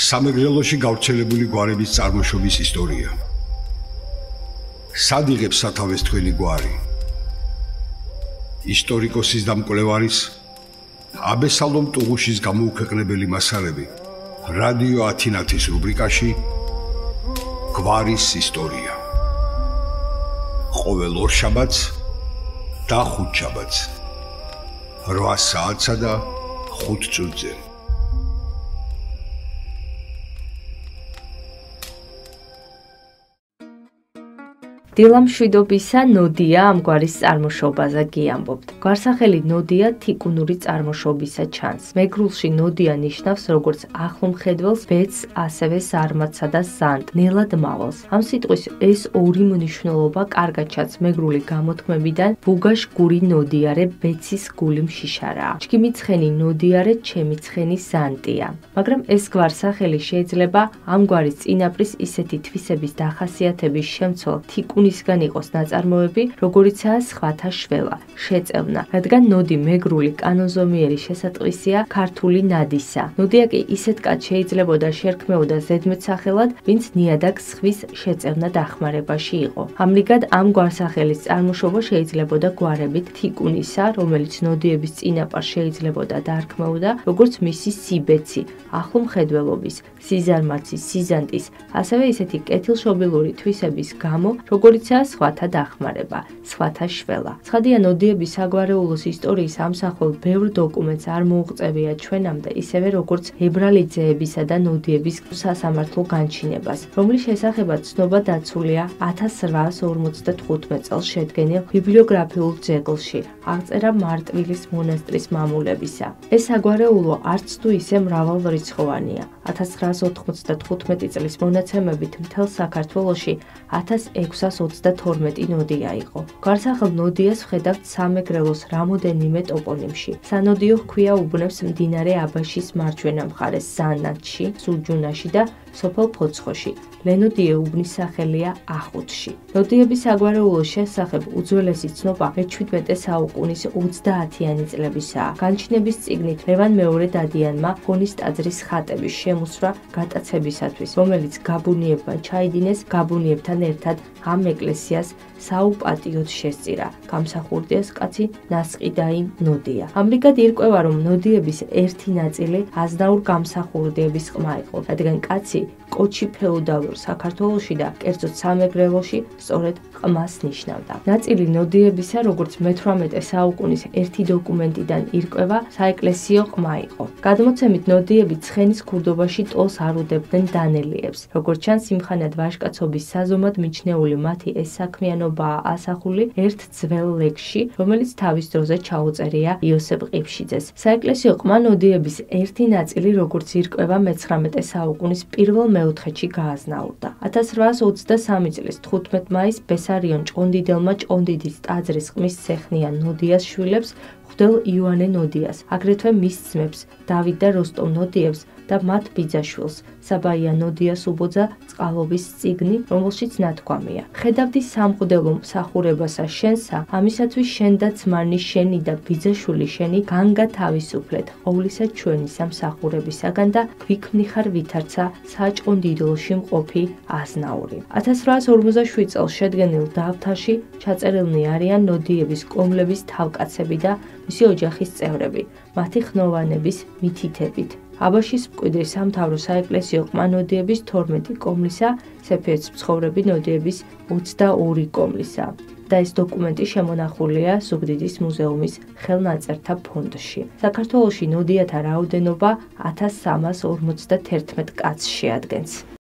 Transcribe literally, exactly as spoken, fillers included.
სამეგრელოში გავრცელებული გვარების წარმოშობის ისტორია. სად იღებს სათავეს თქვენი გვარი? ისტორიკოსის და მკვლევარის აბესალომ ტუღუშის გამოუქვეყნებელი მასალები რადიო ათინათის რუბრიკაში გვარის ისტორია. ყოველ ორშაბათს და ხუთშაბათს რვა საათსა და ხუთ წუთზე. დილამშვიდობისა ნოდია ამ გვარის წარმოშობაზე გიამბობთ. გვარსახელი ნოდია თიკუნური წარმოშობისა ჩანს. მეგრულში ნოდია ნიშნავს როგორც ახლომხედველს, ბედს, ასევე ზარმაცსა და ზანტ, ნელად მავალს. ამ სიტყვის ეს ორი მნიშვნელობა კარგად ჩანს მეგრული გამოთქმებიდან ბუგაშ გური ნოდიარე ბეცის გული მშიშარაა. ჩქიმი ცხენი ნოდიარე ჩემი ცხენი ზანტია. მაგრამ ეს გვარსახელი შეიძლება ამ გვარის წინაპრის ისეთი თვისების დახასიათების შემცველ თიკუნ ისგან იყოს ნაწარმოები, როგორიცაა სხვათა შველა, შეწევნა, რადგან ნოდი მეგრული კანონზომიერი შესატყვისია ქართული ნადისა. ნოდია კი ისეთ კაც შეიძლებოდა შერქმეოდა ზედმეტსახელად, ვინც ნიადაგს ხვის შეწევნა დახმარებაში იყო. ამრიგად ამ გვარსახელის წარმოშობა შეიძლებოდა გვარებით თიკუნისა, რომელიც ნოდიების წინაპარს შეიძლებოდა დარქმეოდა, როგორც მისი სიბეცი, ახლომხედველობის, სიზარმაცის, სიზანტის, ასევე ისეთი კეთილშობილური თვისების გამო, როგორიცაა სხვათა დახმარება, სხვათა შველა. ცხადია, ნოდიების საგვარეულოს ისტორიის ამსახველ ბევრ დოკუმენტს არ მოუღწევია ჩვენამდე, ისევე როგორც ებრალიძეებისა და ნოდიების სასამართლო განჩინებას, რომლის შესახებაც ცნობა დაცულია ათას რვაას ორმოცდათხუთმეტ წელს შედგენილ ბიბლიოგრაფიულ ძეგლში, აღწერა მარტვილის მონასტრის მამულებისა. ეს საგვარეულო არც თუ ისე მრავალრიცხოვანია. ათას ცხრაას ოთხმოცდათხუთმეტი წლის მონაცემებით მთელ საქართველოში ათას ექვსას ოცდათორმეტი ნოდია იყო. გვარსახელ ნოდიას ვხედავთ სამეგრელოს რამოდენიმე ტოპონიმში. სანოდიო ჰქვია უბნებს მდინარე აბაშის მარჯვენა მხარეს ზანათში, სუჯუნაში და სოფელ ფოცხოში. ლენოდიე უბნის სახელია ახუთში. ნოდიების საგვარეულოს შესახებ უძველესი ცნობა მეჩვიდმეტე საუკუნის ოცდაათიანი წლებისაა. განჩინების წიგნით ლევან მეორე დადიანმა ფონის ტაძრის ხატების შემოსვა გატაცებისათვის, რომელიც გაბუნიებმა ჩაიდინეს, გაბუნიებთან ერთად ამ ეკლესიას საუპატიოდ შესწირა. გამსახურდიას კაცი ნასყიდაი ნოდია. ამრიგად ირკვევა, რომ ნოდიების ერთი ნაწილი აზნაურ გამსახურდიების ყმა იყო, რადგან კაცი კოჩი ფეოდალურ საქართველოში და კერძოდ სამეგრელოში სწორედ ყმას ნიშნავდა. ნაწილი ნოდიებისა, როგორც მეთვრამეტე საუკუნის ერთი დოკუმენტიდან ირკვევა, საეკლესიო ყმა იყო. გადმოცემით ნოდიები ცხენის ქურდობაში ტოლს არ უდებდნენ დანელიებს. როგორც ჩანს, იმხანად ვაჟკაცობის საზომად მიჩნეული მათი ეს საქმიანობაა ასახული ერთ ძველ ლექსში, რომელიც თავის დროზე ჩაუწერია იოსებ ყიფშიძეს. საეკლესიო ყმა ნოდიების ერთი ნაწილი, როგორც ირკვევა, მეცხრამეტე საუკუნის პირველ მეოთხედში გააზნაურდა. ათას რვაას ოცდასამი წლის თხუთმეტ მაისს ბესარიონ ჭყონდიდელმა ჭყონდიდის ტაძრის ყმის ცეხნიან ნოდიას შვილებს, ღვთელ იოანე ნოდიას, აგრეთვე მის ძმებს, დავით და როსტომ ნოდიევს და მათ ბიძაშვილს, საბაია ნოდიას უბოძა წყალობის წიგნი, რომელშიც ნათქვამია: ხედავდი სამღვდელო მსახურებასა შენსა, ამისათვის შენ და ძმანი შენი და ბიძაშვილი შენი განგათავისუფლეთ ყოვლისა ჩვენი სამსახურებისაგან და გვიქმნიხარ ვითარცა საჭყონდიდელში მყოფი აზნაური. ათას რვაას ორმოცდაშვიდ წელს შედგენილ დავთარში ჩაწერილნი არიან ნოდიების კომლების თავკაცები და მისი ოჯახის წევრები, მათი ხნოვანების მითითებით. აბაშის მკვიდრი სამთავრო საეკლესიო ყმა ნოდიების თორმეტი კომლისა, სეფიეც მცხოვრები ნოდიების ოცდაორი კომლისა. და ეს დოკუმენტი შემონახულია ზუგდიდის მუზეუმის ხელნაწერთა ფონდში. საქართველოში ნოდიათა რაოდენობა ათას სამას ორმოცდათერთმეტ კაცს შეადგენს.